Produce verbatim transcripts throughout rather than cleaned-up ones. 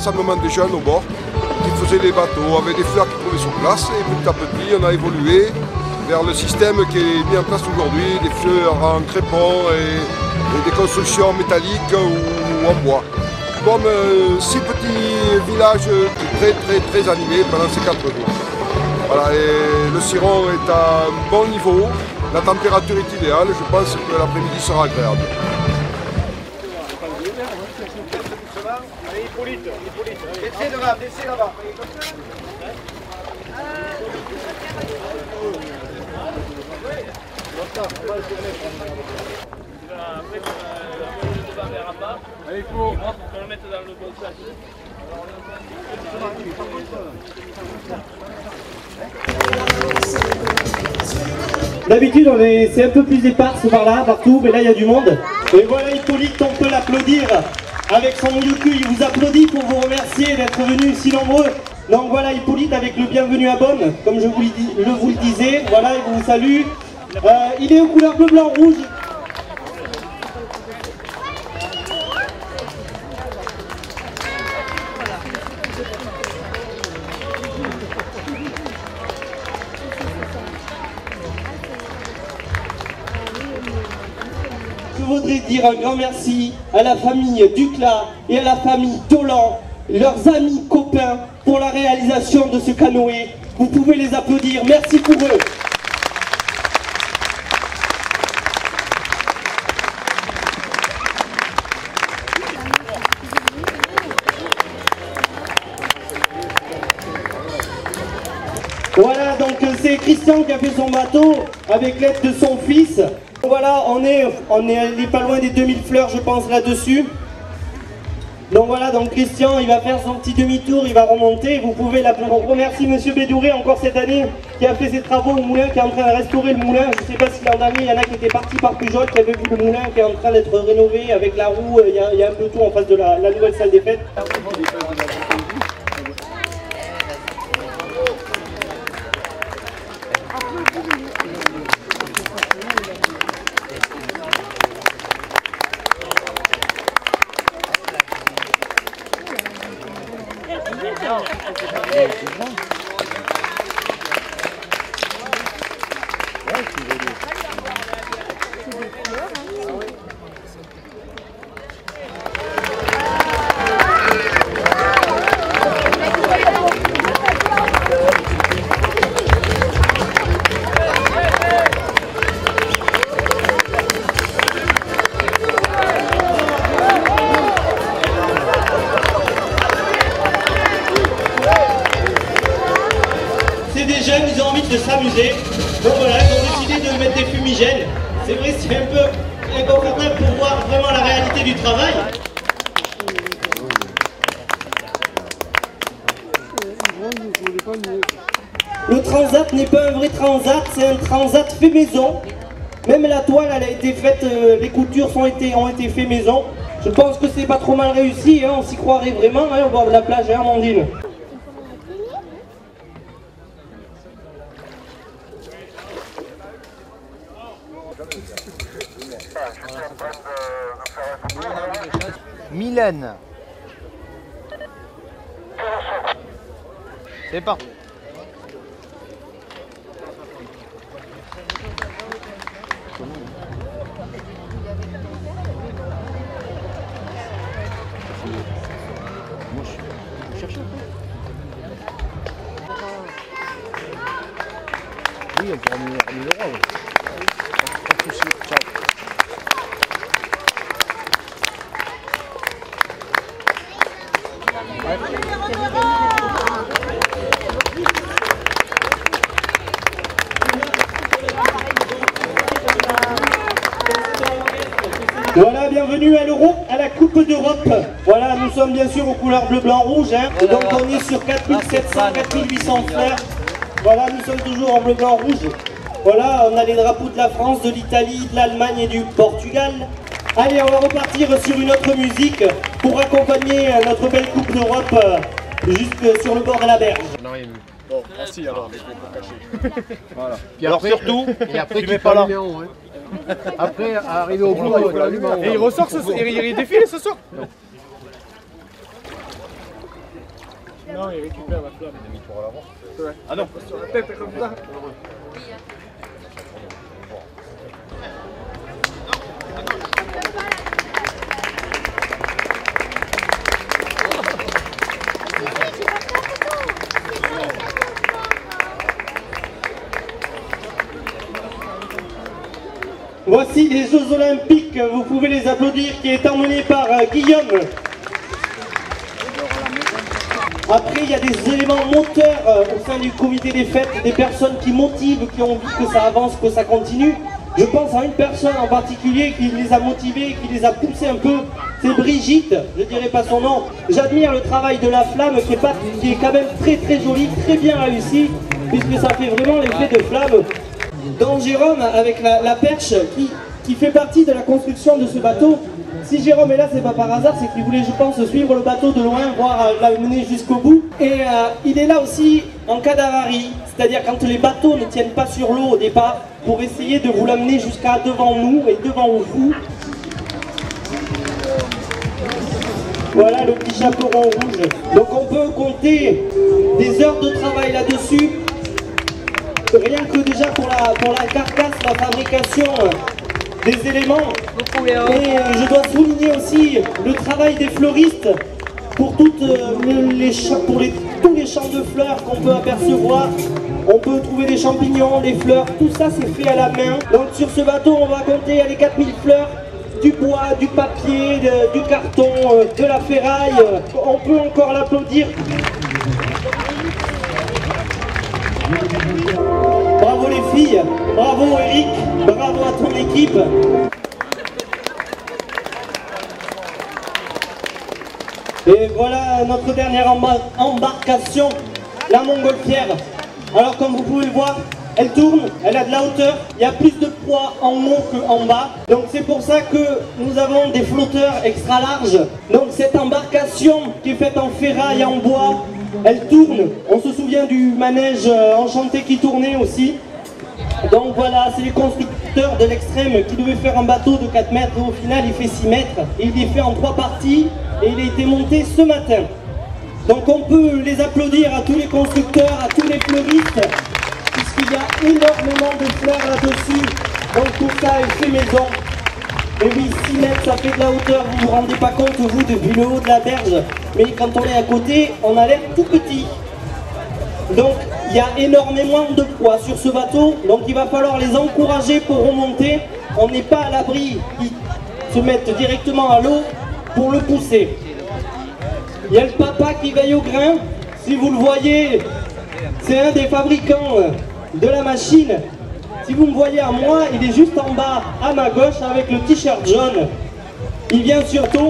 rassemblement de jeunes au bord qui faisaient les bateaux avec des fleurs qui trouvaient sur place. Et petit à petit, on a évolué vers le système qui est mis en place aujourd'hui, des fleurs en crépon et, et des constructions métalliques ou, ou en bois. Comme euh, six petits villages très très très animés pendant ces quatre jours. Voilà, et le ciron est à un bon niveau, la température est idéale, je pense que l'après-midi sera agréable. Allez, Hippolyte, Hippolyte, descez de là, descez là-bas. Allez, il faut qu'on le mette dans le bon sens. D'habitude, on est, c'est un peu plus éparse par là, partout, mais là il y a du monde. Et voilà Hippolyte, on peut l'applaudir. Avec son yoku, il vous applaudit pour vous remercier d'être venus si nombreux. Donc voilà Hippolyte avec le bienvenu à Bonne, comme je vous le, dis, le, vous le disais. Voilà, il vous salue. Euh, il est aux couleurs bleu, blanc, rouge. Je voudrais dire un grand merci à la famille Duclas et à la famille Dolan, leurs amis, copains, pour la réalisation de ce canoë. Vous pouvez les applaudir. Merci pour eux. Voilà, donc c'est Christian qui a fait son bateau avec l'aide de son fils. Voilà, on est, on est allé pas loin des deux mille fleurs, je pense, là-dessus. Donc voilà, donc Christian, il va faire son petit demi-tour, il va remonter. Vous pouvez l'appeler. On remercie Monsieur Bédouré encore cette année, qui a fait ses travaux au moulin, qui est en train de restaurer le moulin. Je ne sais pas si l'an dernier, il y en a qui étaient partis par Pujol, qui avaient vu le moulin qui est en train d'être rénové avec la roue. Il y a, il y a un peu tout en face de la, la nouvelle salle des fêtes. Ils ont envie de s'amuser, donc voilà, ils ont décidé de mettre des fumigènes. C'est vrai, c'est un peu inconfortable pour voir vraiment la réalité du travail. Le transat n'est pas un vrai transat, c'est un transat fait maison. Même la toile, elle a été faite, euh, les coutures sont été, ont été faites maison. Je pense que c'est pas trop mal réussi, hein, on s'y croirait vraiment hein, au bord de la plage, hein, Amandine. Mylène. C'est parti. Moi je cherche un peu. Oui, on peut ramener le roi. Pas de soucis. Ciao. Voilà, bienvenue à l'Euro, à la Coupe d'Europe. Voilà, nous sommes bien sûr aux couleurs bleu, blanc, rouge. Hein. Donc on est sur quatre mille sept cents, quatre mille huit cents fleurs. Voilà, nous sommes toujours en bleu, blanc, rouge. Voilà, on a les drapeaux de la France, de l'Italie, de l'Allemagne et du Portugal. Allez, on va repartir sur une autre musique pour accompagner notre belle Coupe d'Europe jusque sur le bord de la berge. Bon, merci alors, je vais pas cacher. Voilà. Puis alors après, surtout, et après tu mets pas là. Après, arrivé au bout, il faut l'allumer. Et il ressort ce soir, il défile ce soir. Non, il récupère la flamme. Il a mis pour l'avant. Ouais. Ah non, sur la tête comme ça. Voici les Jeux Olympiques, vous pouvez les applaudir, qui est emmené par euh, Guillaume. Après, il y a des éléments moteurs euh, au sein du comité des fêtes, des personnes qui motivent, qui ont envie que ça avance, que ça continue. Je pense à une personne en particulier qui les a motivés, qui les a poussés un peu, c'est Brigitte, je ne dirai pas son nom. J'admire le travail de la flamme qui est, pas, qui est quand même très très joli, très bien réussi, puisque ça fait vraiment l'effet de flamme. Donc Jérôme, avec la, la perche, qui, qui fait partie de la construction de ce bateau. Si Jérôme est là, c'est pas par hasard, c'est qu'il voulait, je pense, suivre le bateau de loin, voir l'amener jusqu'au bout. Et euh, il est là aussi en cas d'avarie, c'est-à-dire quand les bateaux ne tiennent pas sur l'eau au départ, pour essayer de vous l'amener jusqu'à devant nous et devant vous. Voilà le petit chaperon rouge. Donc on peut compter des heures de travail là-dessus. Rien que déjà pour la, pour la carcasse, la fabrication des éléments. Et je dois souligner aussi le travail des fleuristes pour, toutes les, pour les, tous les champs de fleurs qu'on peut apercevoir. On peut trouver des champignons, des fleurs, tout ça c'est fait à la main. Donc sur ce bateau on va compter les quatre mille fleurs, du bois, du papier, de, du carton, de la ferraille. On peut encore l'applaudir. Bravo les filles, bravo Eric, bravo à ton équipe. Et voilà notre dernière embar embarcation, la montgolfière. Alors comme vous pouvez le voir, elle tourne, elle a de la hauteur, il y a plus de poids en haut qu'en bas. Donc c'est pour ça que nous avons des flotteurs extra larges. Donc cette embarcation qui est faite en ferraille, en bois, elle tourne. On se souvient du manège enchanté qui tournait aussi. Donc voilà, c'est les constructeurs de l'extrême qui devaient faire un bateau de quatre mètres. Au final, il fait six mètres. Et il est fait en trois parties et il a été monté ce matin. Donc on peut les applaudir à tous les constructeurs, à tous les fleuristes, puisqu'il y a énormément de fleurs là-dessus. Donc tout ça est fait maison. Et oui, six mètres, ça fait de la hauteur, vous ne vous rendez pas compte, vous, depuis le haut de la berge. Mais quand on est à côté, on a l'air tout petit. Donc, il y a énormément de poids sur ce bateau. Donc, il va falloir les encourager pour remonter. On n'est pas à l'abri qu'ils se mettent directement à l'eau pour le pousser. Il y a le papa qui veille au grain. Si vous le voyez, c'est un des fabricants de la machine. Si vous me voyez à moi, il est juste en bas, à ma gauche, avec le t-shirt jaune. Il vient surtout.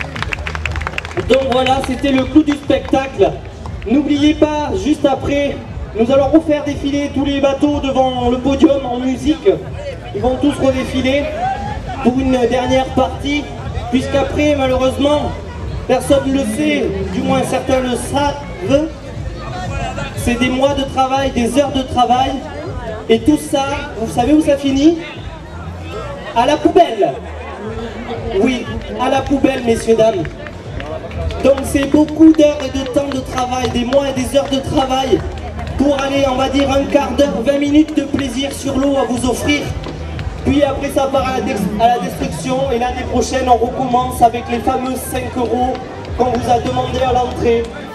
Donc voilà, c'était le clou du spectacle. N'oubliez pas, juste après, nous allons refaire défiler tous les bateaux devant le podium en musique. Ils vont tous redéfiler pour une dernière partie, puisqu'après, malheureusement, personne ne le sait, du moins certains le savent. C'est des mois de travail, des heures de travail. Et tout ça, vous savez où ça finit? À la poubelle. Oui, à la poubelle, messieurs, dames. Donc c'est beaucoup d'heures et de temps de travail, des mois et des heures de travail pour aller, on va dire, un quart d'heure, vingt minutes de plaisir sur l'eau à vous offrir. Puis après ça part à la, à la destruction et l'année prochaine on recommence avec les fameux cinq euros qu'on vous a demandé à l'entrée.